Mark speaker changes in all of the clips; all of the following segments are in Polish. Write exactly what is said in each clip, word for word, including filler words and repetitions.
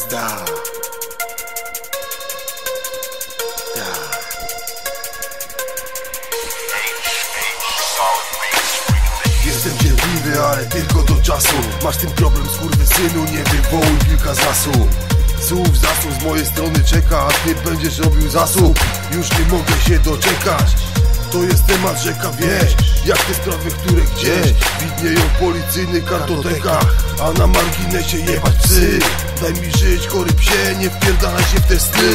Speaker 1: Da. Da. Jestem cierpliwy, ale tylko do czasu. Masz ten problem, skurwysynu, nie wywołuj wilka z lasu. Słów zasób z mojej strony czeka, a ty będziesz robił zasób. Już nie mogę się doczekać. To jest temat rzeka, wiesz, jak te sprawy, które gdzieś widnieją w policyjnych kartotekach, a na marginesie jebać psy. Daj mi żyć, chory psie, nie wpierdalaj się w te sny.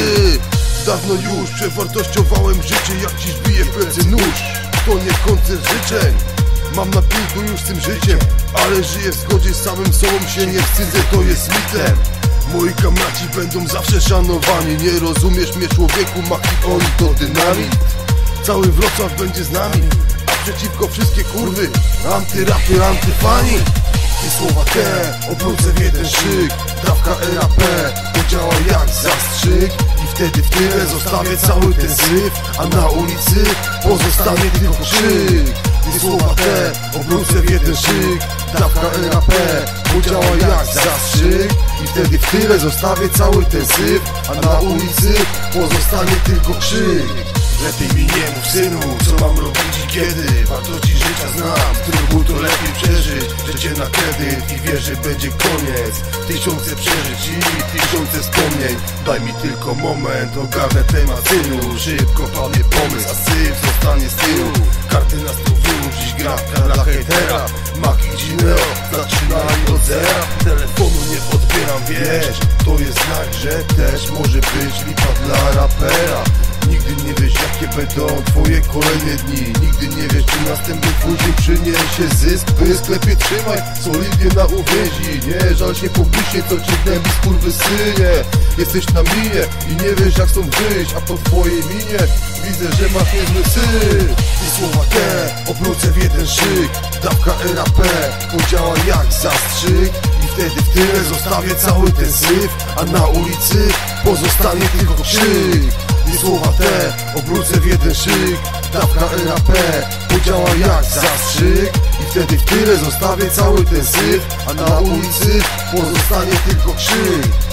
Speaker 1: Dawno już przewartościowałem życie, jak ci wbije w plecy nóż. To nie koncert życzeń, mam na piłku już z tym życiem, ale żyję w zgodzie z samym sobą, się nie wstydzę, to jest mitem. Moi kamraci będą zawsze szanowani. Nie rozumiesz mnie, człowieku, maki oni to dynamit. Cały Wrocław będzie z nami, a przeciwko wszystkie kurwy antyrapy, antyfani. I słowa te obrócę w jeden szyk. Dawka R A P podziała jak zastrzyk. I wtedy w tyle zostawię cały ten syf, a na ulicy pozostanie tylko krzyk. I słowa te obrócę w jeden szyk. Dawka R A P podziała jak zastrzyk. I wtedy w tyle zostawię cały ten syf, a na ulicy pozostanie tylko krzyk. Lepiej mi nie mów, synu, co mam robić i kiedy. Wartości życia znam, którą to lepiej przeżyć. Życie na kredyt i wiesz, że będzie koniec. Tysiące przeżyć i tysiące wspomnień. Daj mi tylko moment, ogarnę temat, synu. Szybko padnie pomysł, a syf zostanie z tyłu. Karty na stół wyłóż, dziś gratka dla hejtera. Maki Gineo, zaczynali od zera. Telefonu nie odbieram, wiesz, to jest znak, że też może być lipa dla rapera. Nigdy nie wiesz, jakie będą twoje kolejne dni. Nigdy nie wiesz, czy następny twój dzień przyniesie zysk. Pysk lepiej trzymaj, solidnie na uwięzi. Nie żal się publicznie, co cię gnębi, skurwysynie. Jesteś na minie i nie wiesz, jak stąd wyjść, a po twojej minie widzę, że masz niezły syf. I słowa te obrócę w jeden szyk. Dawka R A P podziała jak zastrzyk. I wtedy w tyle zostawię cały ten syf, a na ulicy pozostanie tylko krzyk. I słowa te obrócę w jeden szyk. Dawka R A P podziała jak zastrzyk. I wtedy w tyle zostawię cały ten syf, a na ulicy pozostanie tylko krzyk.